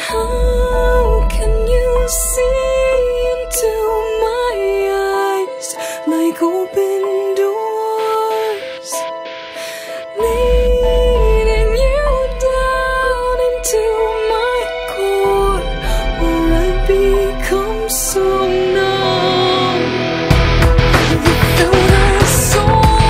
How can you see into my eyes like open